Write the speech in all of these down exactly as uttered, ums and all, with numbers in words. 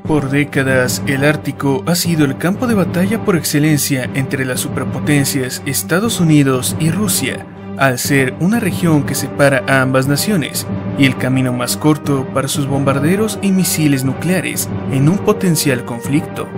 Por décadas, el Ártico ha sido el campo de batalla por excelencia entre las superpotencias Estados Unidos y Rusia, al ser una región que separa a ambas naciones y el camino más corto para sus bombarderos y misiles nucleares en un potencial conflicto.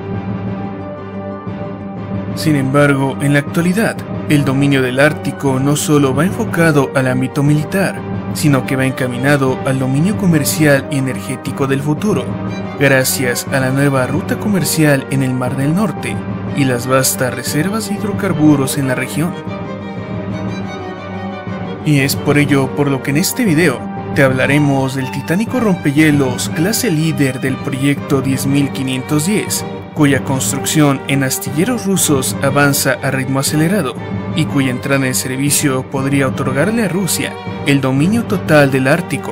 Sin embargo, en la actualidad, el dominio del Ártico no solo va enfocado al ámbito militar, sino que va encaminado al dominio comercial y energético del futuro, gracias a la nueva ruta comercial en el Mar del Norte y las vastas reservas de hidrocarburos en la región. Y es por ello por lo que en este video te hablaremos del titánico rompehielos clase líder del proyecto diez mil quinientos diez, cuya construcción en astilleros rusos avanza a ritmo acelerado y cuya entrada en servicio podría otorgarle a Rusia el dominio total del Ártico.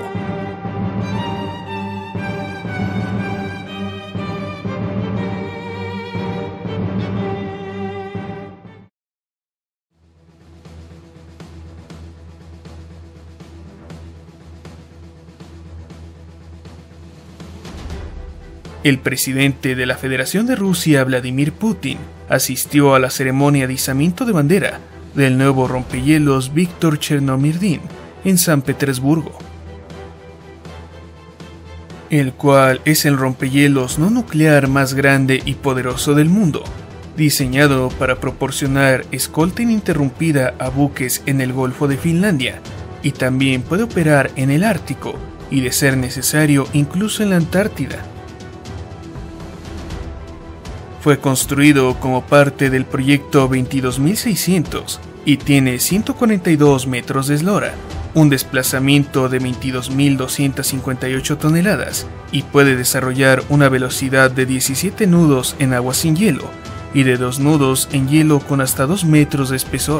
El presidente de la Federación de Rusia, Vladimir Putin, asistió a la ceremonia de izamiento de bandera del nuevo rompehielos Víctor Chernomyrdin en San Petersburgo, el cual es el rompehielos no nuclear más grande y poderoso del mundo, diseñado para proporcionar escolta ininterrumpida a buques en el Golfo de Finlandia, y también puede operar en el Ártico y, de ser necesario, incluso en la Antártida. Fue construido como parte del proyecto veintidós mil seiscientos y tiene ciento cuarenta y dos metros de eslora, un desplazamiento de veintidós mil doscientas cincuenta y ocho toneladas y puede desarrollar una velocidad de diecisiete nudos en agua sin hielo y de dos nudos en hielo con hasta dos metros de espesor.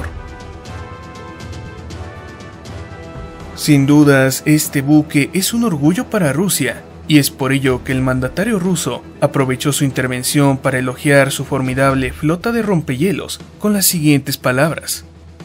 Sin dudas, este buque es un orgullo para Rusia, y es por ello que el mandatario ruso aprovechó su intervención para elogiar su formidable flota de rompehielos con las siguientes palabras: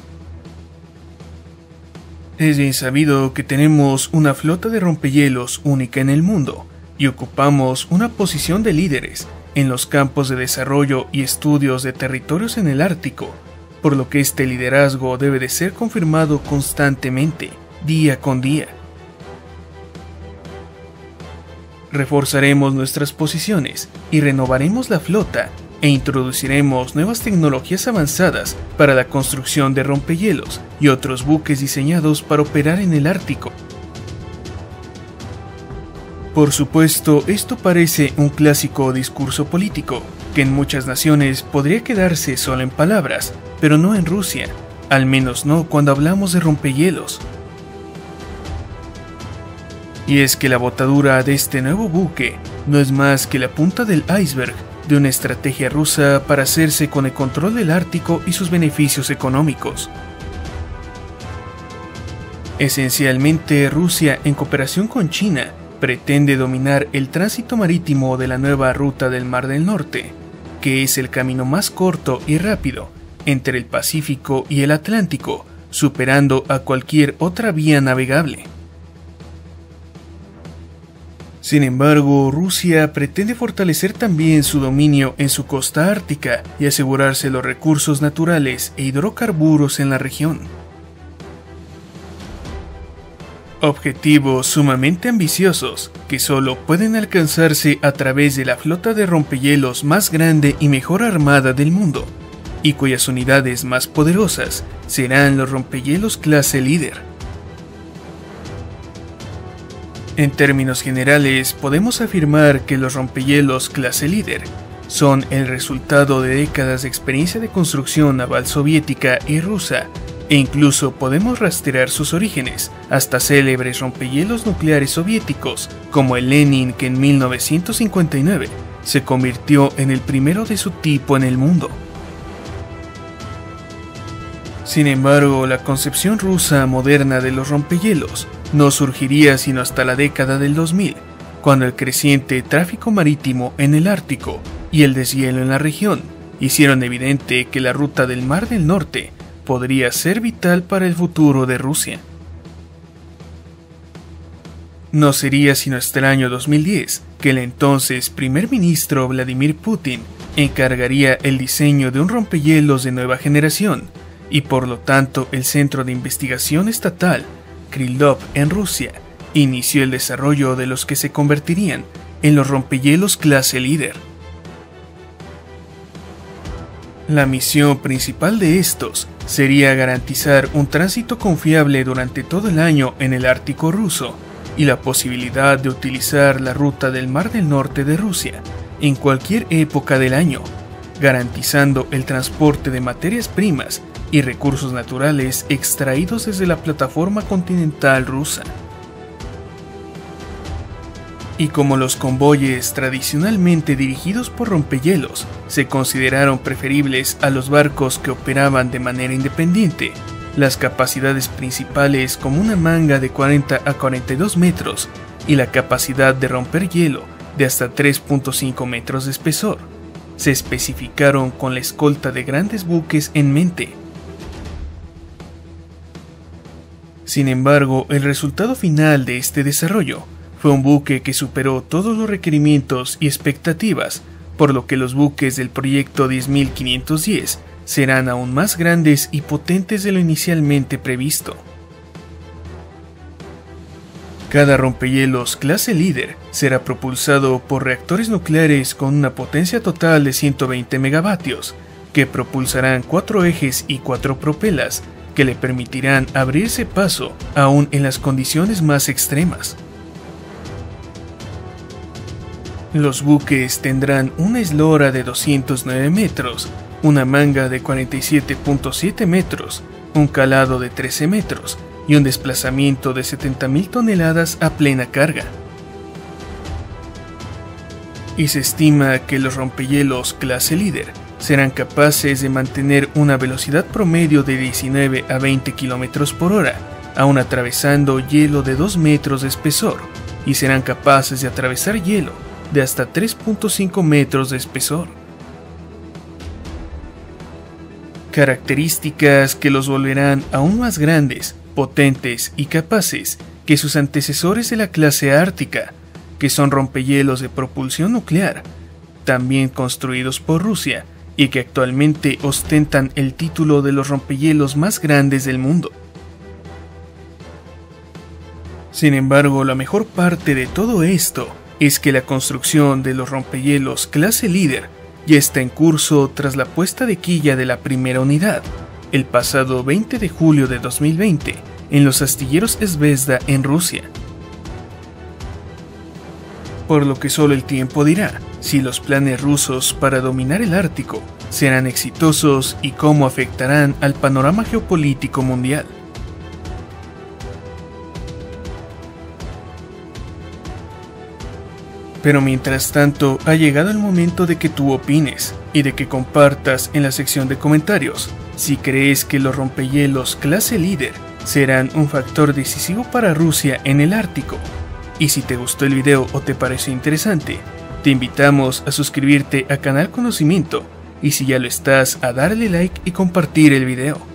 es bien sabido que tenemos una flota de rompehielos única en el mundo y ocupamos una posición de líderes en los campos de desarrollo y estudios de territorios en el Ártico, por lo que este liderazgo debe de ser confirmado constantemente, día con día. Reforzaremos nuestras posiciones y renovaremos la flota e introduciremos nuevas tecnologías avanzadas para la construcción de rompehielos y otros buques diseñados para operar en el Ártico. Por supuesto, esto parece un clásico discurso político, que en muchas naciones podría quedarse solo en palabras, pero no en Rusia, al menos no cuando hablamos de rompehielos. Y es que la botadura de este nuevo buque no es más que la punta del iceberg de una estrategia rusa para hacerse con el control del Ártico y sus beneficios económicos. Esencialmente, Rusia, en cooperación con China, pretende dominar el tránsito marítimo de la nueva ruta del Mar del Norte, que es el camino más corto y rápido entre el Pacífico y el Atlántico, superando a cualquier otra vía navegable. Sin embargo, Rusia pretende fortalecer también su dominio en su costa ártica y asegurarse los recursos naturales e hidrocarburos en la región. Objetivos sumamente ambiciosos que solo pueden alcanzarse a través de la flota de rompehielos más grande y mejor armada del mundo, y cuyas unidades más poderosas serán los rompehielos clase líder. En términos generales, podemos afirmar que los rompehielos clase líder son el resultado de décadas de experiencia de construcción naval soviética y rusa, e incluso podemos rastrear sus orígenes hasta célebres rompehielos nucleares soviéticos como el Lenin, que en mil novecientos cincuenta y nueve se convirtió en el primero de su tipo en el mundo. Sin embargo, la concepción rusa moderna de los rompehielos no surgiría sino hasta la década del dos mil, cuando el creciente tráfico marítimo en el Ártico y el deshielo en la región hicieron evidente que la ruta del Mar del Norte podría ser vital para el futuro de Rusia. No sería sino hasta el año dos mil diez que el entonces primer ministro Vladimir Putin encargaría el diseño de un rompehielos de nueva generación, y por lo tanto el Centro de Investigación Estatal, Krylov en Rusia, inició el desarrollo de los que se convertirían en los rompehielos clase líder. La misión principal de estos sería garantizar un tránsito confiable durante todo el año en el Ártico ruso y la posibilidad de utilizar la ruta del Mar del Norte de Rusia en cualquier época del año, garantizando el transporte de materias primas y recursos naturales extraídos desde la plataforma continental rusa. Y como los convoyes tradicionalmente dirigidos por rompehielos se consideraron preferibles a los barcos que operaban de manera independiente, las capacidades principales como una manga de cuarenta a cuarenta y dos metros y la capacidad de romper hielo de hasta tres punto cinco metros de espesor, se especificaron con la escolta de grandes buques en mente. Sin embargo, el resultado final de este desarrollo fue un buque que superó todos los requerimientos y expectativas, por lo que los buques del proyecto diez mil quinientos diez serán aún más grandes y potentes de lo inicialmente previsto. Cada rompehielos clase líder será propulsado por reactores nucleares con una potencia total de ciento veinte megavatios, que propulsarán cuatro ejes y cuatro propelas, que le permitirán abrirse paso aún en las condiciones más extremas. Los buques tendrán una eslora de doscientos nueve metros, una manga de cuarenta y siete punto siete metros, un calado de trece metros y un desplazamiento de setenta mil toneladas a plena carga. Y se estima que los rompehielos clase líder serán capaces de mantener una velocidad promedio de diecinueve a veinte kilómetros por hora, aún atravesando hielo de dos metros de espesor, y serán capaces de atravesar hielo de hasta tres punto cinco metros de espesor. Características que los volverán aún más grandes, potentes y capaces que sus antecesores de la clase ártica, que son rompehielos de propulsión nuclear, también construidos por Rusia y que actualmente ostentan el título de los rompehielos más grandes del mundo. Sin embargo, la mejor parte de todo esto es que la construcción de los rompehielos clase líder ya está en curso tras la puesta de quilla de la primera unidad, el pasado veinte de julio de dos mil veinte, en los astilleros Zvezda en Rusia. Por lo que solo el tiempo dirá si los planes rusos para dominar el Ártico serán exitosos y cómo afectarán al panorama geopolítico mundial. Pero mientras tanto, ha llegado el momento de que tú opines y de que compartas en la sección de comentarios si crees que los rompehielos clase líder serán un factor decisivo para Rusia en el Ártico. Y si te gustó el video o te pareció interesante, te invitamos a suscribirte a Canal Conocimiento y si ya lo estás, a darle like y compartir el video.